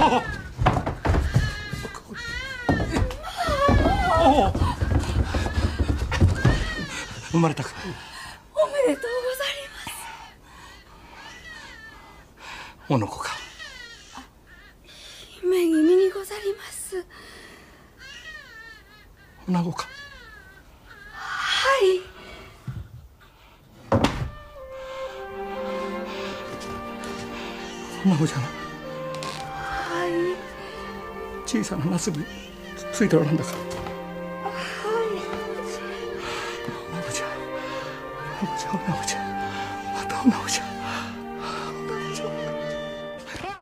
生まれたか。 おめでとうございます。 おの子か。 姫君にござります。 女子か。 はい。 女子じゃな。 はい。 小さなナスについておらんだか。女子じゃ。女子じゃ。また女子じゃ。